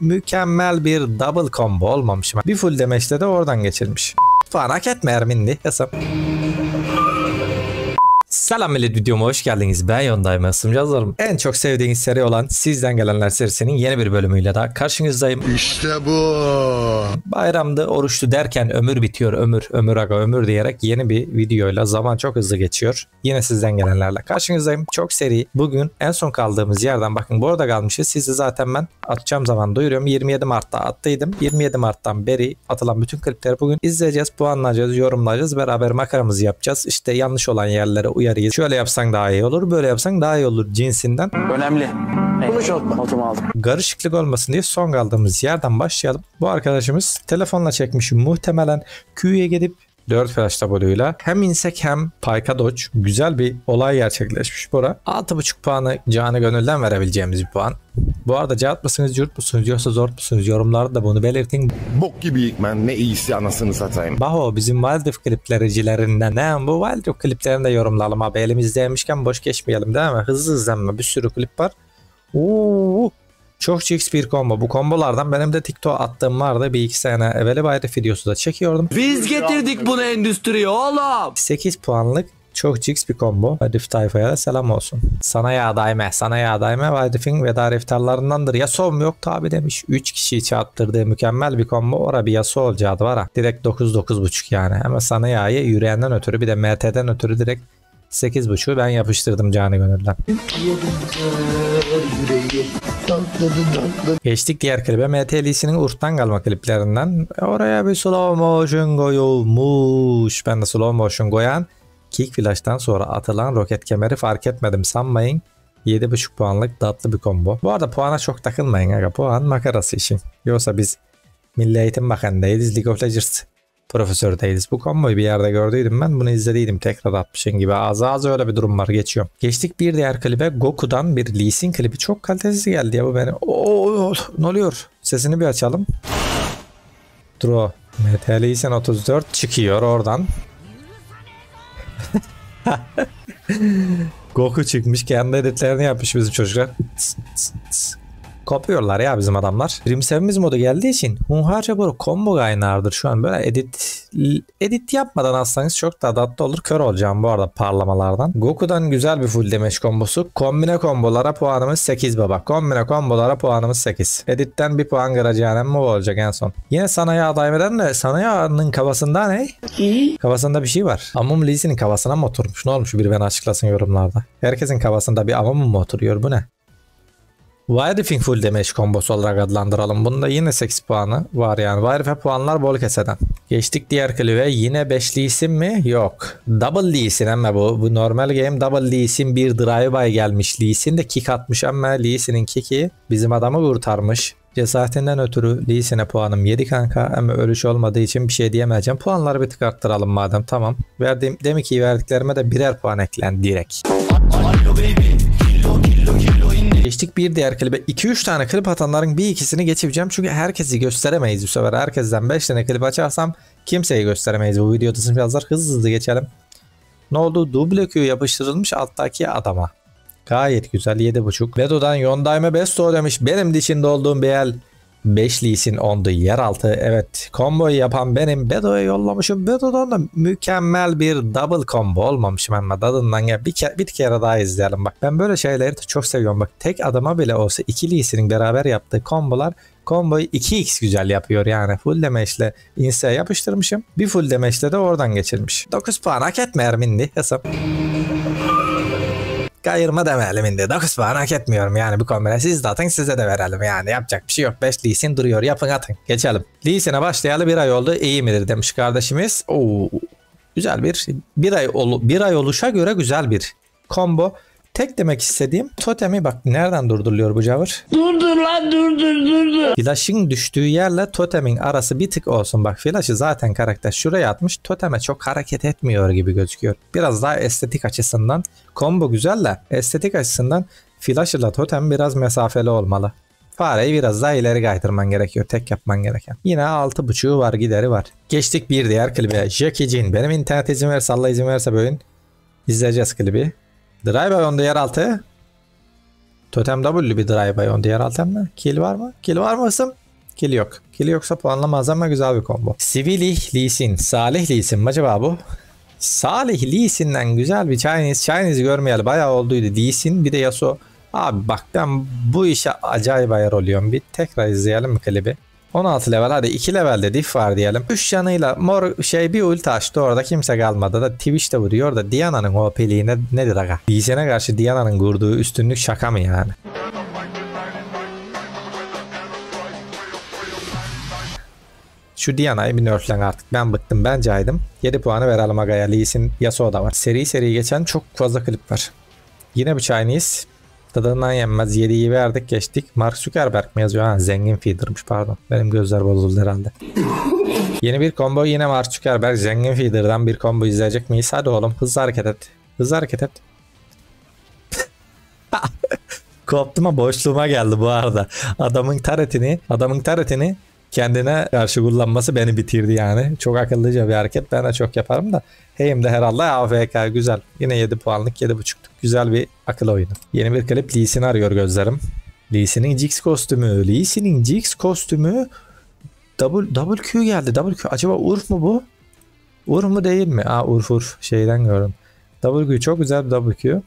mükemmel bir double combo olmamış mı? Bir full demeçle de oradan geçirmiş. Falan hak etme Erminli hesap. Selam millet, videoma hoş geldiniz. Ben Yondayım, Asım yazarım. En çok sevdiğiniz seri olan Sizden Gelenler serisinin yeni bir bölümüyle daha karşınızdayım. İşte bu. Bayramda oruçlu derken ömür bitiyor, ömür aga ömür diyerek yeni bir videoyla zaman çok hızlı geçiyor. Yine Sizden Gelenlerle karşınızdayım. Çok seri. Bugün en son kaldığımız yerden, bakın bu arada kalmışız. Sizi zaten ben atacağım zaman duyuruyorum. 27 Mart'ta attıydım. 27 Mart'tan beri atılan bütün klipleri bugün izleyeceğiz, puanlayacağız, yorumlayacağız. Beraber makaramızı yapacağız. İşte yanlış olan yerlere uyarıyız. Şöyle yapsan daha iyi olur, böyle yapsan daha iyi olur cinsinden. Önemli. Notumu aldım. Karışıklık olmasın diye son kaldığımız yerden başlayalım. Bu arkadaşımız telefonla çekmiş. Muhtemelen Q'ye gidip 4 flash tabloyla hem insek hem payka dodge. Güzel bir olay gerçekleşmiş bura. 6.5 puanı canı gönülden verebileceğimiz bir puan. Bu arada cevap mısınız, cürt musunuz, yoksa zor musunuz? Yorumlarda da bunu belirtin. Bok gibiyik ben. Ne iyisi anasını satayım. Baho bizim Wild Rift kliplericilerinden. Ne bu Wild Rift kliplerini de yorumlayalım abi. Elimizdeymişken boş geçmeyelim değil mi? Hızlı hızlanma, bir sürü klip var. Çok GX bir combo. Bu kombolardan benim de TikTok attığım vardı. Bir iki sene evveli Wild videosu da çekiyordum. Biz getirdik bunu endüstriye oğlum. 8 puanlık çok GX bir combo. Wild tayfaya da selam olsun. Sana ya daime, sana ya daime Wild veda iftarlarındandır. Yasuo mu yok tabi demiş. 3 kişiyi çarptırdığı mükemmel bir combo. Ora bir Yasuo olacaktı var ha. Direkt 9-9.5 yani. Ama sana ya'yı yüreğinden ötürü, bir de MT'den ötürü direkt 8.5'u ben yapıştırdım canı gönülden. Geçtik diğer klibe. MTL'sinin Urt'tan kalma kliplerinden. Oraya bir slow motion koyulmuş. Ben de slow motion koyan kick flash'tan sonra atılan roket kemeri fark etmedim sanmayın. 7.5 puanlık tatlı bir combo. Bu arada puana çok takılmayın aga. Puan makarası işin. Yoksa biz Milli Eğitim Bakanı'ndayız. League of Legends profesördeyiz. Bu komboyu bir yerde gördüydüm ben. Bunu izlediydim. Tekrar atmışım gibi. Az öyle bir durum var. Geçiyorum. Geçtik bir diğer klibe. Goku'dan bir Lee Sin klibi. Çok kalitesiz geldi ya bu beni. Ne oluyor? Sesini bir açalım. Draw. MT Lee 34 çıkıyor oradan. Goku çıkmış. Kendi editlerini yapmış bizim çocuklar. Kopuyorlar ya bizim adamlar. Rimsevimiz modu geldiği için hunharca bu combo kaynağıdır şu an. Böyle edit yapmadan atsanız çok daha tatlı olur. Kör olacağım bu arada parlamalardan. Goku'dan güzel bir full damage kombosu. Kombine kombolara puanımız 8 baba. Kombine kombolara puanımız 8. Editten bir puan kıracağım mı olacak en son. Yine sana yağ daimeden de sana yağının kafasında ne? Kafasında bir şey var. Amum Lee'sinin kafasına mı oturmuş? Ne olmuş? Biri beni açıklasın yorumlarda. Herkesin kafasında bir amum mu oturuyor? Bu ne? Wild full damage kombosu olarak adlandıralım. Bunda yine 8 puanı var yani. Wild puanlar bol keseden. Geçtik diğer klibe. Yine 5'li isim mi? Yok. Double Lee Sin ama bu normal game. Double Lee Sin bir drive-by gelmiş. Lee Sin de kick atmış ama Lee Sin'in kick'i bizim adamı kurtarmış. Cesaretinden ötürü Lee Sin'e puanım 7 kanka, ama ölüş olmadığı için bir şey diyemeyeceğim. Puanları bir tık arttıralım madem, tamam. Demek ki verdiklerime de birer puan eklendi direkt. Geçtik bir diğer klibe. 2-3 tane klip atanların bir ikisini geçeceğim. Çünkü herkesi gösteremeyiz bu sefer. Herkesten 5 tane klip açarsam kimseyi gösteremeyiz bu videoda. Birazlar hızlı geçelim. Ne oldu? Double Q yapıştırılmış alttaki adama. Gayet güzel. 7.5. Bedo'dan Yondayme Besto demiş. Benim dişinde olduğum bir el. 5 Lee Sin ondu yeraltı. Evet, komboyu yapan benim. Bedo'ya yollamışım. Bedo'dan da mükemmel bir double combo olmamışım ama tadından ya bir kere daha izleyelim bak. Ben böyle şeyleri de çok seviyorum bak. Tek adama bile olsa 2 Lee Sin'in beraber yaptığı kombolar komboyu 2x güzel yapıyor yani. Full damage'le inseye yapıştırmışım. Bir full damage'le de oradan geçirmiş. 9 puan hak etme Erminli hesap. Kayırma demeyelim indi. 9 puan hak etmiyorum yani bu kombine. Siz de atın, size de verelim yani. Yapacak bir şey yok. 5 Lee Sin duruyor. Yapın atın. Geçelim. Lee Sin'e başlayalı 1 ay oldu. İyi midir demiş kardeşimiz. Güzel bir ay oluşa göre güzel bir combo. Tek demek istediğim totemi bak nereden durduruluyor bu cavır? Durdur lan durdur. Flash'ın düştüğü yerle totemin arası bir tık olsun. Bak flash'ı zaten karakter şuraya atmış. Toteme çok hareket etmiyor gibi gözüküyor. Biraz daha estetik açısından combo güzel de estetik açısından flash ile totem biraz mesafeli olmalı. Fareyi biraz daha ileri kaydırman gerekiyor. Tek yapman gereken. Yine 6.5'u var, gideri var. Geçtik bir diğer klibe. Jackie Jin. Benim internet izin verirse, Allah izin verirse bugün izleyeceğiz klibi. Drive-by onda yeraltı. Totem W'lü bir drive on diğer altem mi? Kill var mı? Kill var mı ısım? Kill yok. Kill yoksa puanlamaz ama güzel bir combo. Sivilih Lee Sin. Salih Lee Sin mi acaba bu? Salih Lee Sin'den güzel bir Chinese görmeyeli bayağı olduydu. Lee Sin bir de Yasuo. Abi bak ben bu işe acayip ayar oluyorum. Bir tekrar izleyelim mi klibi? 16 level, hadi 2 levelde diff var diyelim. 3 yanıyla mor bir ulti açtı, orada kimse kalmadı da Twitch'te vuruyor da Diana'nın OP'liği nedir aga? Lee Sin'e karşı Diana'nın kurduğu üstünlük şaka mı yani? Şu Diana'yı bir nerflen artık. Ben bıktım. Ben caydım. 7 puanı verelim agaya. Lee Sin, Yasuo da var. Seri seri geçen çok fazla klip var. Yine bir Chinese. Tadından yenmez. 7'yi verdik geçtik. Mark Zuckerberg mi yazıyor? Ha, zengin feeder'mış pardon. Benim gözler bozuldu herhalde. Yeni bir combo, yine Mark Zuckerberg. Zengin feeder'dan bir combo izleyecek miyiz? Hadi oğlum hızlı hareket et. Hızlı hareket et. Koptuma, boşluğuma geldi bu arada. Adamın taretini kendine karşı kullanması beni bitirdi yani. Çok akıllıca bir hareket. Ben de çok yaparım da. Heyim de herhalde AFK güzel. Yine 7 puanlık 7.5'luk. Güzel bir akıl oyunu. Yeni bir klip. Lee Sin arıyor gözlerim. Lee Sin'in Jinx kostümü. Lee Sin'in Jinx kostümü. WQ geldi. WQ. Acaba Urf mu bu? Urf mu değil mi? Aa Urf. Şeyden gördüm. WQ çok güzel bir WQ.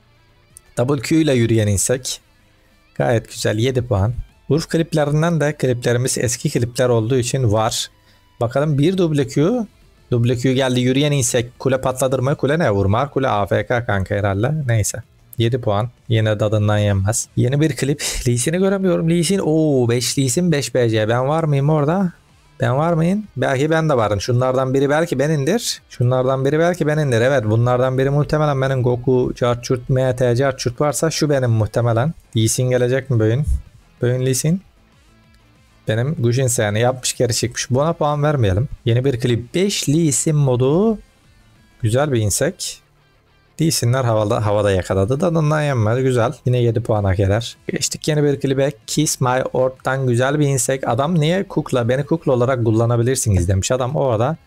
WQ ile yürüyen insek. Gayet güzel. 7 puan. Urf kliplerinden de kliplerimiz eski klipler olduğu için var. Bakalım bir WQ. WQ geldi, yürüyen insek. Kule patladır mı? Kule ne vurmar? Kule AFK kanka herhalde. Neyse. 7 puan. Yine dadından yenmez. Yeni bir klip. Lee Sin'i göremiyorum. Lee Sin. Oo 5 Lee Sin 5 BC. Ben var mıyım orada? Ben var mıyım? Belki ben de varım. Şunlardan biri belki benindir. Evet, bunlardan biri muhtemelen benim. Goku, Carchurt, MT, Carchurt varsa şu benim muhtemelen. Lee Sin gelecek mi bugün? Bugün Lee Sin. Benim Gujin yani yapmış geri çıkmış. Buna puan vermeyelim. Yeni bir klip. 5 Lee Sin modu. Güzel bir insek. Lee Sin'ler havada yakaladı. Dadından yenmez. Güzel. Yine 7 puana gelir. Geçtik yeni bir klibe. Kiss My Orb'dan güzel bir insek. Adam niye beni kukla olarak kullanabilirsiniz demiş. Adam orada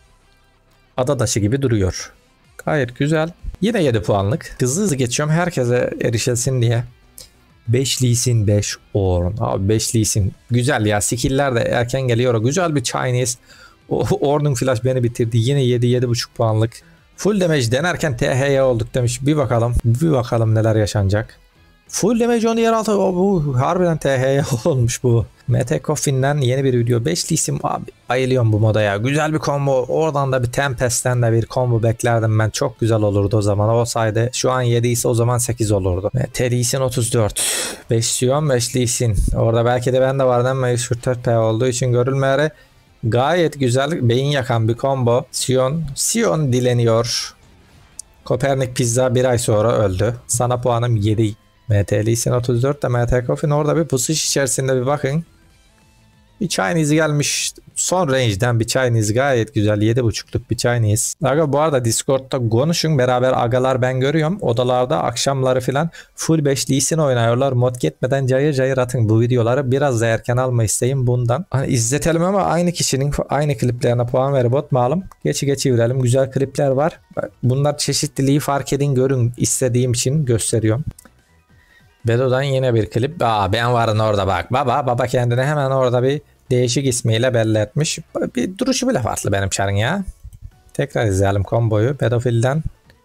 ada taşı gibi duruyor. Gayet güzel. Yine 7 puanlık. Hızlı geçiyorum herkese erişilsin diye. 5 Lee Sin 5 Ornn. Abi 5 Lee Sin. Güzel ya. Skill'ler de erken geliyor. Güzel bir Chinese. Ornn'un flash beni bitirdi. Yine 7-7.5 puanlık. Full damage denerken TH'ye olduk demiş. Bir bakalım neler yaşanacak. Full damage onu yer altı. Bu harbiden TH'ye olmuş bu. Mete Coffin'den yeni bir video. 5 Lee Sin. Abi bayılıyorum bu moda ya. Güzel bir combo. Oradan da bir Tempest'ten de bir combo beklerdim ben. Çok güzel olurdu o zaman. Olsaydı şu an 7 ise o zaman 8 olurdu. Mete Lee Sin 34. 5 Sion 5 Lee Sin. Orada belki de ben de vardım ama 144p olduğu için görülmeyerek gayet güzel, beyin yakan bir combo. Sion dileniyor. Kopernik Pizza bir ay sonra öldü. Sana puanım 7. MT Lee Sin 34 de MT Coffin orada bir pusuş içerisinde bir bakın. Bir Chinese gelmiş. Son range'den bir Chinese gayet güzel. 7.5'luk bir Chinese. Aga bu arada Discord'da konuşun beraber agalar, ben görüyorum. Odalarda akşamları filan full 5 Lee Sin oynuyorlar. Mod gitmeden cayır cayır atın bu videoları. Biraz da erken alma isteğim bundan. Hani izletelim ama aynı kişinin aynı kliplerine puan verip atmayalım. Geçiverelim. Güzel klipler var. Bunlar çeşitliliği fark edin, görün, istediğim için gösteriyorum. Bedo'dan yine bir klip. Ben varım orada bak. Baba kendine hemen orada bir değişik ismiyle belli etmiş. Bir duruşu bile farklı benim çarın ya. Tekrar izleyelim komboyu. Pedofilden.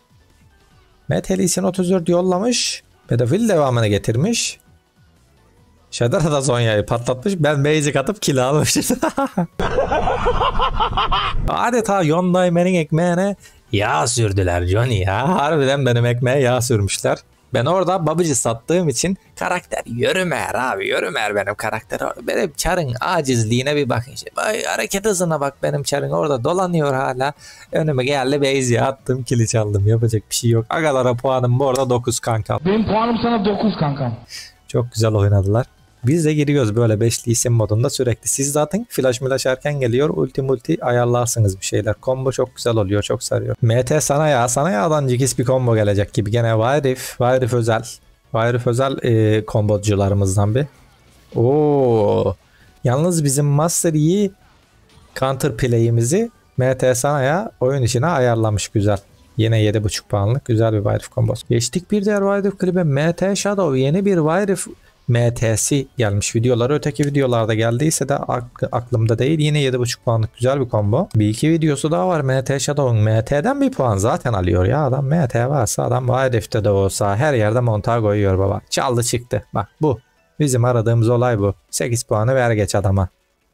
Mete Lee Sin 34 yollamış. Pedofil devamını getirmiş. Shadara da Zonya'yı patlatmış. Ben basic atıp kill almışım. Adeta Yondaimen'in ekmeğine yağ sürdüler Johnny ya. Harbiden benim ekmeğe yağ sürmüşler. Ben orada babıcı sattığım için karakter yürümer abi, yürümer benim karakter. Benim çarın acizliğine bir bakın. Hareket hızına bak, benim çarın orada dolanıyor hala. Önüme geldi base'ye attım, kili çaldım. Yapacak bir şey yok. Agalara puanım bu arada 9 kankam. Benim puanım sana 9 kankam. Çok güzel oynadılar. Biz de giriyoruz böyle 5 Lee Sin modunda sürekli. Siz zaten flash erken geliyor. Ulti ayarlarsınız bir şeyler. Combo çok güzel oluyor. Çok sarıyor. MT sana yağdan cikis bir combo gelecek gibi. Gene Vayrif özel. Vayrif özel kombocularımızdan bir. Oo. Yalnız bizim Master Yi counter play'imizi MT sana oyun içine ayarlamış güzel. Yine 7.5 puanlık güzel bir Wiref kombosu. Geçtik bir diğer Wiref klibe. MT Shadow yeni bir Wiref MT'si gelmiş videoları. Öteki videolarda geldiyse de aklımda değil. Yine 7.5 puanlık güzel bir combo. Bir iki videosu daha var MT Shadow'un. MT'den bir puan zaten alıyor ya adam. MT varsa adam Wiref'te de olsa her yerde Montago yiyor baba. Çaldı çıktı. Bak bu. Bizim aradığımız olay bu. 8 puanı ver geç adama.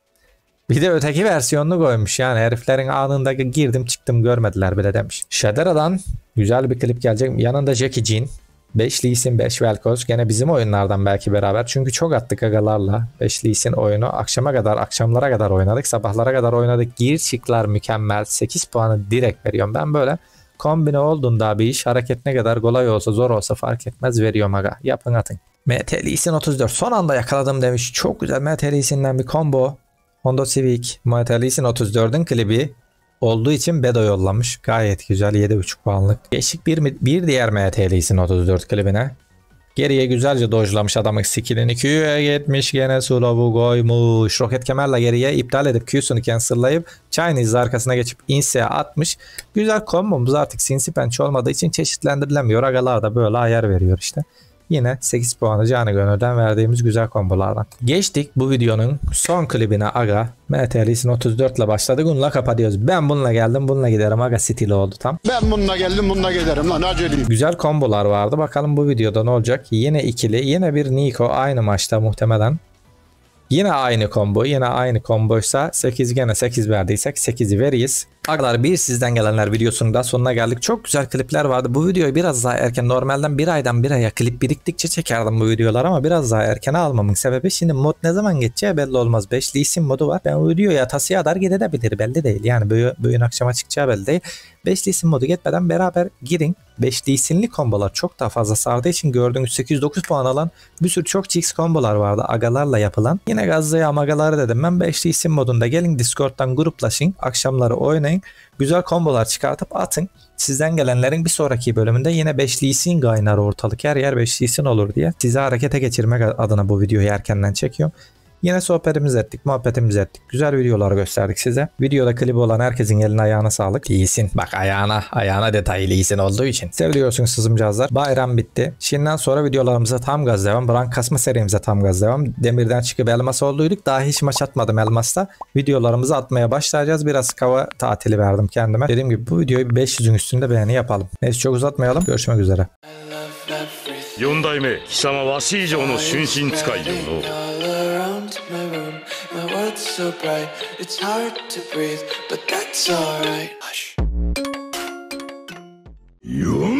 Bir de öteki versiyonunu koymuş yani heriflerin anında girdim çıktım görmediler bile demiş. Shadera'dan güzel bir klip gelecek. Yanında Jackie Jean. 5 Lee Sin 5 Vel'Koz. Gene bizim oyunlardan belki beraber. Çünkü çok attık agalarla. 5 Lee Sin oyunu akşamlara kadar oynadık. Sabahlara kadar oynadık. Gir çıklar mükemmel. 8 puanı direkt veriyorum. Ben böyle kombine olduğunda bir iş hareket ne kadar kolay olsa zor olsa fark etmez veriyorum aga. Yapın atın. MT Lee Sin 34 son anda yakaladım demiş. Çok güzel MT Lee Sin'den bir combo. Honda Civic MT Lee Sin 34'ün klibi olduğu için Bedo yollamış. Gayet güzel 7.5 puanlık. Geçik bir diğer MT Lee Sin 34 klibine. Geriye güzelce dojlamış adamın skillini. Q'ye gitmiş gene slow'u koymuş. Roket kemerle geriye iptal edip Q'sunu cancel'layıp Chinese arkasına geçip Inse'ye atmış. Güzel kombomuz artık sinsi penç olmadığı için çeşitlendirilemiyor. Agalar da böyle ayar veriyor işte. Yine 8 puanı canı gönülden verdiğimiz güzel kombolardan. Geçtik bu videonun son klibine aga. MT Lee Sin 34 ile başladık. Bununla kapatıyoruz. Ben bununla geldim bununla giderim aga stili oldu tam. Ben bununla geldim bununla giderim lan aceleyim. Güzel kombolar vardı. Bakalım bu videoda ne olacak. Yine ikili. Yine bir Nico aynı maçta muhtemelen. Yine aynı combo. Yine aynı komboysa 8 gene 8 verdiysek 8'i veririz. Arkadaşlar bir sizden gelenler videosunun da sonuna geldik. Çok güzel klipler vardı. Bu videoyu biraz daha erken normalden bir aydan bir aya klip biriktikçe çekerdim bu videolar ama biraz daha erken almamın sebebi şimdi mod ne zaman geçeceği belli olmaz. 5 Lee Sin modu var. Ben bu videoyu atasıya kadar gidebilir belli değil. Yani bugün akşama çıkacağı belli değil. 5 Lee Sin modu gitmeden beraber girin. 5 Lee Sin'li kombolar çok daha fazla sardığı için gördüğünüz 8-9 puan alan bir sürü çok GX kombolar vardı agalarla yapılan. Yine gazlıya agaları dedim ben 5 Lee Sin modunda gelin Discord'dan gruplaşın. Akşamları oynayın. Güzel kombolar çıkartıp atın. Sizden gelenlerin bir sonraki bölümünde yine 5 Lee Sin kaynar ortalık her yer 5 Lee Sin olur diye sizi harekete geçirmek adına bu videoyu erkenden çekiyorum. Yine sohbetimizi ettik, muhabbetimizi ettik. Güzel videolar gösterdik size. Videoda klibi olan herkesin eline ayağına sağlık. Lee Sin. Bak ayağına detaylı Lee Sin olduğu için. Seviyorsunuz sızımcağızlar. Bayram bitti. Şimdiden sonra videolarımıza tam gaz devam. Brank kasma serimize tam gaz devam. Demirden çıkıp elmas olduyduk. Daha hiç maç atmadım elmasta. Videolarımızı atmaya başlayacağız. Biraz kava tatili verdim kendime. Dediğim gibi bu videoyu 500'ün üstünde beğeni yapalım. Neyse çok uzatmayalım. Görüşmek üzere. 4代目貴様わし以上の春心使いよの My room, my world's so bright, it's hard to breathe, but that's alright. Hush. よん